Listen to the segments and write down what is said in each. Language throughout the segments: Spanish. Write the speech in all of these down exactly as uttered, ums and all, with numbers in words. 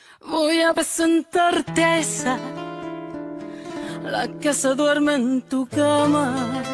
Voy a presentarte a esa, la que se duerme en tu cama,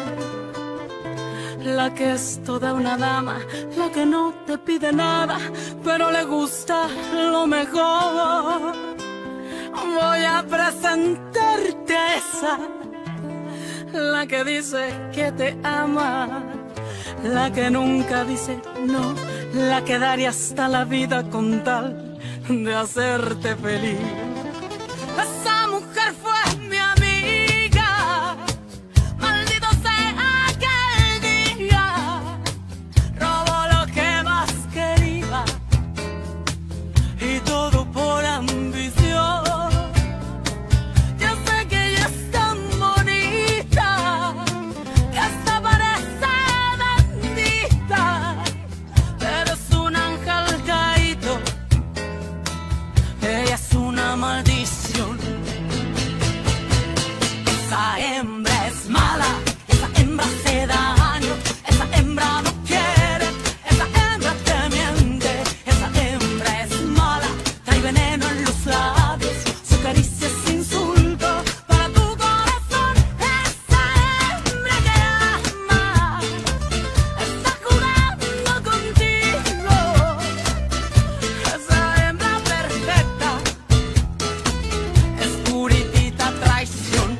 la que es toda una dama, la que no te pide nada, pero le gusta lo mejor. Voy a presentarte a esa, la que dice que te ama, la que nunca dice no, la que daría hasta la vida con tal de hacerte feliz. Esa mujer fue mi amiga, maldito sea aquel día, robó lo que más quería y todo por ambición. Yo sé que ella es tan bonita que hasta parece bendita, pero es un ángel caído. Ella es una maldición. Esa hembra es mala, esa hembra hace daño, esa hembra no quiere, esa hembra te miente, esa hembra es mala, trae veneno en los labios, su caricia es insulto para tu corazón. Esa hembra que ama está jugando contigo, esa hembra perfecta es puritita traición.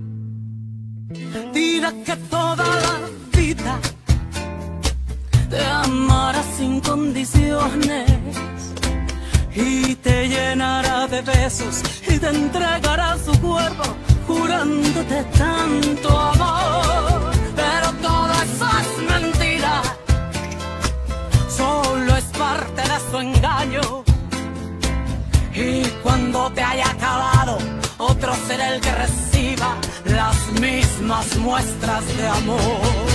Dirá que toda la vida te amará sin condiciones y te llenará de besos y te entregará su cuerpo jurándote tanto amor. Pero todo eso es mentira, solo es parte de su engaño. Y cuando te haya acabado, otro será el que reciba las mismas muestras de amor.